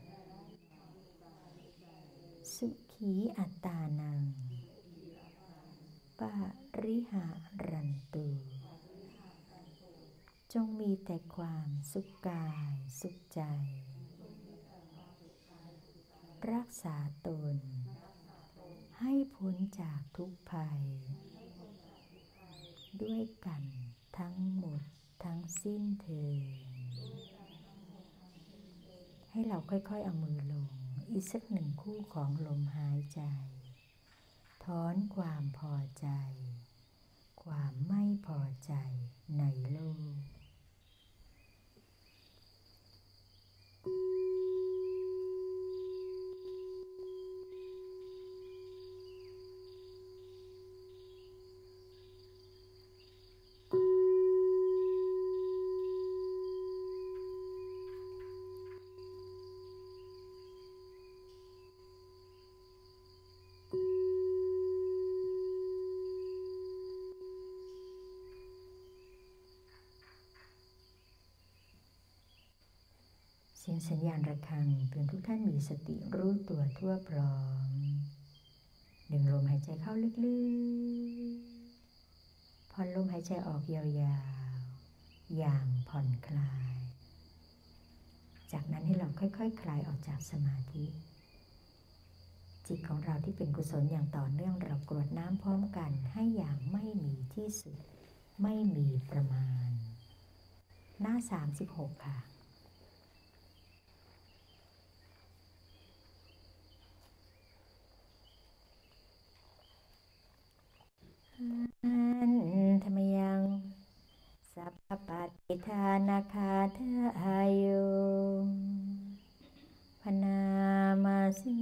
[SPEAKER 1] สุขีอัตตานังปริหารันตุจงมีแต่ความสุขกายสุขใจรักษาตนให้พ้นจากทุกภัยด้วยกันทั้งหมดทั้งสิ้นเถิดให้เราค่อยๆเอามือลงอีกสักหนึ่งคู่ของลมหายใจถอนความพอใจความไม่พอใจในโลกเสียงสัญญาณระฆังเตือนทุกท่านมีสติรู้ตัวทั่วพร้อมดึงลมหายใจเข้าลึกๆผ่อนลมหายใจออกยาวๆอย่างผ่อนคลายจากนั้นให้เราค่อยๆ ค, คลายออกจากสมาธิจิตของเราที่เป็นกุศลอย่างต่อเนื่องเรากรวดน้ำพร้อมกันให้อย่างไม่มีที่สุดไม่มีประมาณหน้าสามสิบหกค่ะธรรมยังสัพพปฏิทานาคาเทอายุพนามาสิ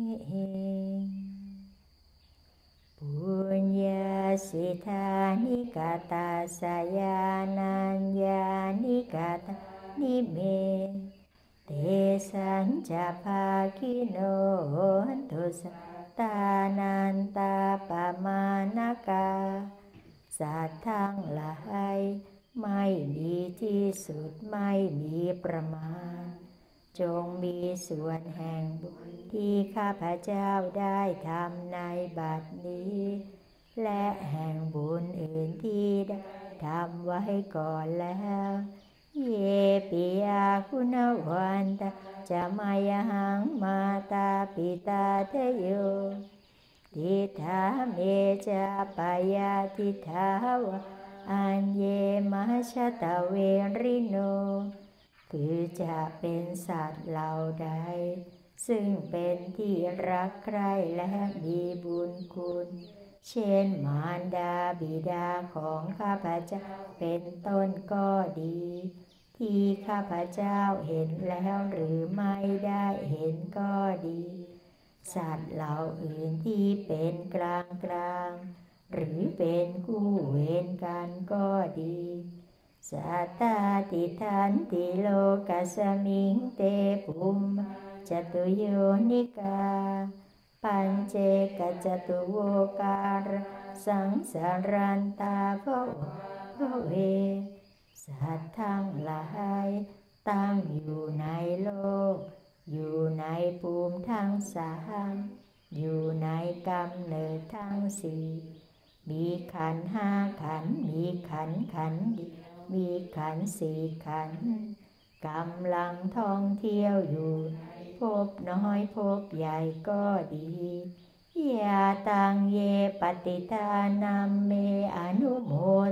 [SPEAKER 1] ปุญญาสิทานิกาตาสยานัญญานิกาตานิเมเตสัญจภาคิโนตุสตานันตาปมานกาสัตว์ทั้งหลายไม่มีที่สุดไม่มีประมาณจงมีส่วนแห่งบุญที่ข้าพเจ้าได้ทำในบัดนี้และแห่งบุญอื่นที่ได้ทำไว้ก่อนแล้วเยปิยาคุณวันตาจะมายังมาตาปิตาเทโยทิฏฐาเมจาปายาทิฏฐาวะอัญเยมัชตะเวริโนคือจะเป็นสัตว์เหล่าใดซึ่งเป็นที่รักใคร่และมีบุญคุณเช่นมารดาบิดาของข้าพเจ้าเป็นต้นก็ดีที่ข้าพเจ้าเห็นแล้วหรือไม่ได้เห็นก็ดีสัตว์เหล่าอื่นที่เป็นกลางกลางหรือเป็นคู่เวรกันก็ดีสัตตาติทันติโลกัสมิงเตปุมจตุโยนิกาปัญเจกจตุโวการสังสารันตาภวเวสัตว์ทั้งหลายตั้งอยู่ในโลกอยู่ในภูมิทั้งสามอยู่ในกำเนิดทั้งสี่มีขันธ์ห้าขันธ์มีขันธ์ขันธ์มีขันธ์สี่ขันธ์กำลังท่องเที่ยวอยู่พบน้อยพบใหญ่ก็ดียาตังเยปฏิทานัมเมอนุโมท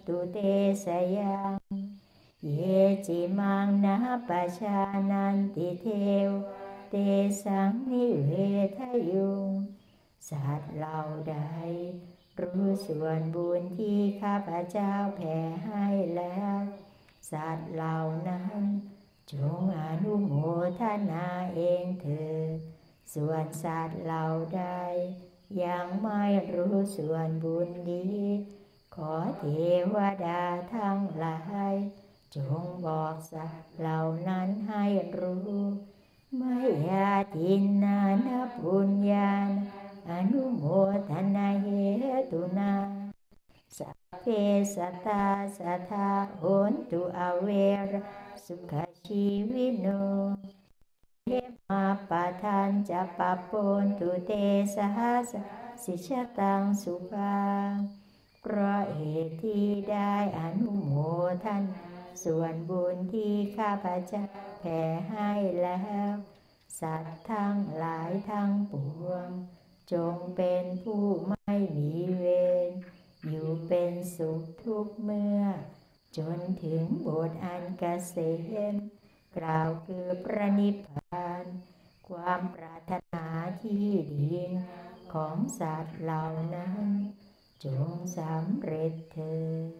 [SPEAKER 1] ตุเตสยังเยจิมังนะปัจจานันติเทวเตสังนิเวทยุงสัตว์เหล่าใดรู้ส่วนบุญที่ข้าพเจ้าแผ่ให้แล้วสัตว์เหล่านั้นจงอนุโมทนาเองเถิดส่วนสัตว์เหล่าใดยังไม่รู้ส่วนบุญนี้ขอเทวดาทั้งหลายจงบอกสัตว์เหล่านั้นให้รู้มายาทินนานะปุญญาณอนุโมทนาเหตุนาสัพเพสัตตาสัทธาโหนตุอเวรสุขชีวิโนเทมาปะทานจะปะปนตุเตสหัสสิชตังสุภาเพราะเหตุที่ได้อนุโมทนาส่วนบุญที่ข้าพเจ้าแผ่ให้แล้วสัตว์ทั้งหลายทั้งปวงจงเป็นผู้ไม่มีเวรอยู่เป็นสุขทุกเมื่อจนถึงบทอันเกษมกล่าวคือพระนิพพานความปรารถนาที่ดีของสัตว์เหล่านั้นจงสำเร็จเถิด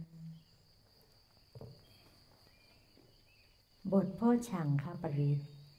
[SPEAKER 1] บทโพชฌังคปริต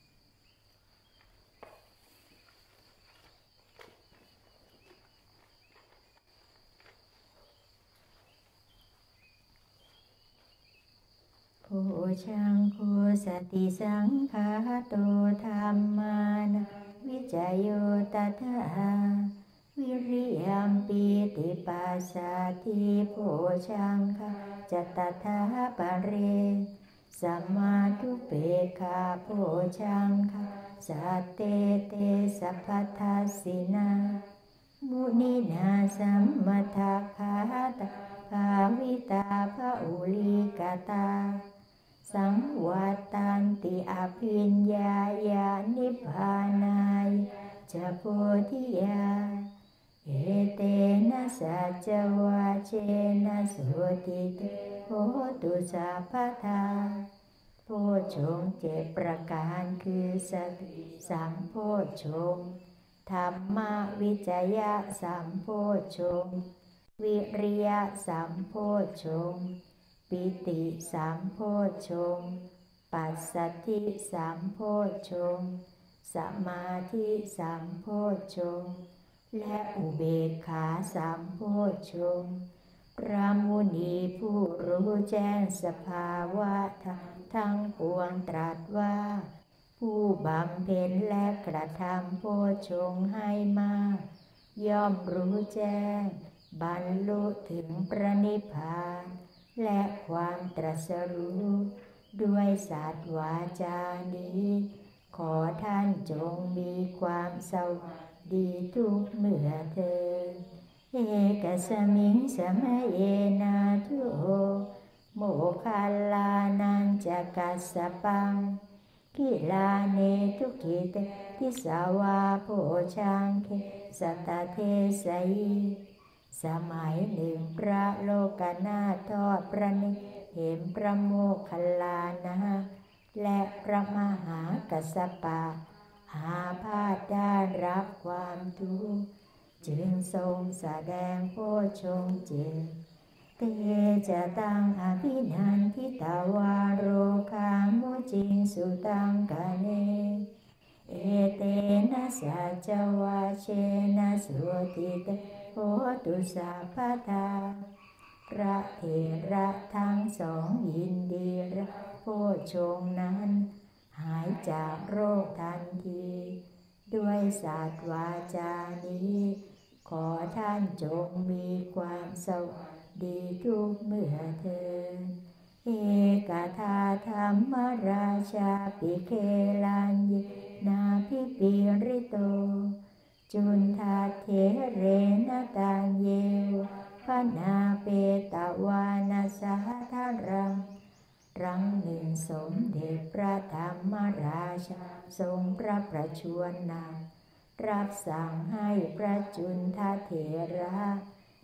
[SPEAKER 1] โพชังโคสติสังฆาโตธัมมานะวิจโยตถาวิริยัมปิติปัสสติโพชังคจตถาปเรสัมมาทุเปกขาโพชังคสัตเตเตสัพพทัสสินามุนินาสัมมทาคาตาภาวิตาภาอุลิกตาสังวัตตันติอภิญญายานิพพานายจะโพธิยาเอเตนะสัจจวาเชนะสุติเตโหตุสัพพทาโพชฌงค์เจ็ดประการคือสติสัมโพชฌงค์ธรรมวิจยะสัมโพชฌงค์วิริยะสัมโพชฌงค์ปิติสัมโพชฌงค์ปัสสัทธิสัมโพชฌงค์สมาธิสัมโพชฌงค์และอุเบกขาสัมโพชฌงค์พระมุนีผู้รู้แจ้งสภาวะธรรมทั้งปวงตรัสว่าผู้บำเพ็ญและกระทำโพชฌงค์ให้มากย่อมรู้แจ้งบรรลุถึงพระนิพพานและความตรัสรู้ด้วยสัตวาจานี้ขอท่านจงมีความสวัสดีทุกเมื่อเถิดเอกสมิงสมัยเยนาทุโอโมคคัลลานันจะกัสสปังกิลาเนทุกิเตทิสาวาโพชังเคสัตเทสยีสมัยหนึ่งพระโลกนาถทอดพระเนตรเห็นพระโมคคัลลานะและพระมหากัสสปะอาพาธได้รับความทุกข์จึงทรงแสดงโพชฌงค์เจ็ดเตจะตังอภินันทิตาวาโรคามุจิงสุตังกะเนเอเตนะสัจจวาเชนะสุติเตโหตุสัพพทาพระเถระทั้งสองยินดีรับโพชฌงค์นั้นหายจากโรคทันทีด้วยศาสตร์วาจานี้ขอท่านจงมีความสวัสดีทุกเมื่อเถิดเอกทาธรรมราชาปิเคลัญญินาภิปิริโตจุนทาเถเรนตัญเยวพนาเปตวานาสาธารังรังหนึ่งสมเด็จพระธรรมราชาทรงพระประชวรนามรับสั่งให้พระจุนทเถระ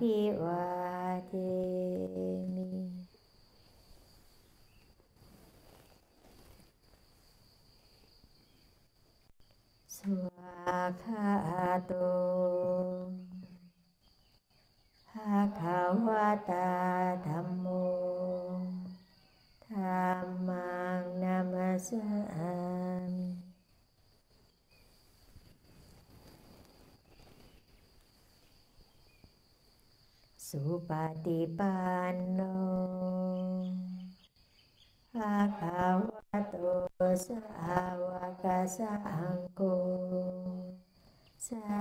[SPEAKER 1] ภิวาเทมิสวากขาโตภะคะวะตาธัมโมธัมมังนัมมัสสามิสุปฏิปันโนภะคะวะโตสาวกสังโฆสา